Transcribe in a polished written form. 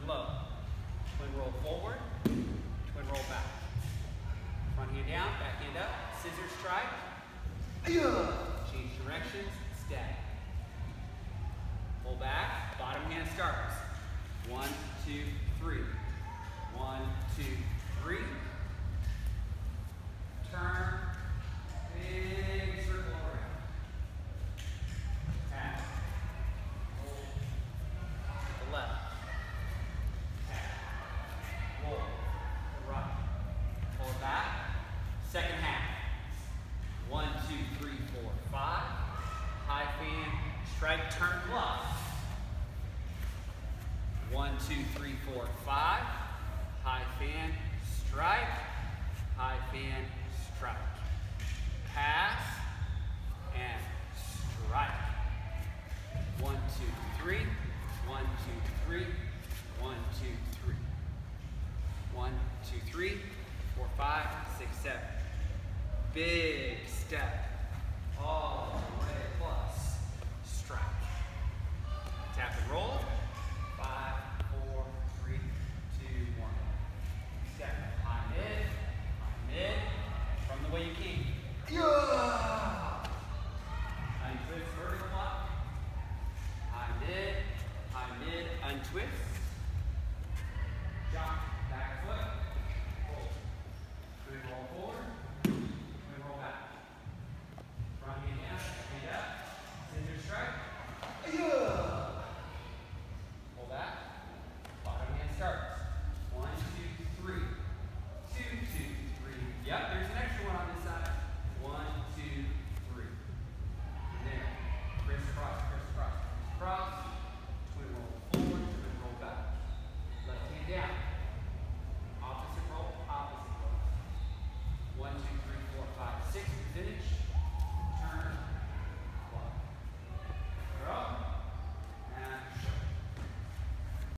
low. Twin roll forward, twin roll back. Front hand down, back hand up, scissor strike. Change directions, step. Pull back, bottom hand starts. 1, 2, 3. 1, 2, 3. Turn, big circle around. Tap, hold, to the left. Tap, roll, to the right. Pull it back. Second half. 1, 2, 3, 4, 5. High fan, strike, turn, bluff. 1, 2, 3, 4, 5. High fan, strike. High fan, strike. Pass and strike. 1, 2, 3. 1, 2, 3. 1, 2, 3. 1, 2, 3, 4, 5, 6, 7. Big step. All the way plus. Strike. Tap and roll. 5, 4, 3, 2, 1. Step. High mid, from the way you came. Untwist, vertical block. High mid, untwist. Jump, back foot. Hold. Twin roll forward.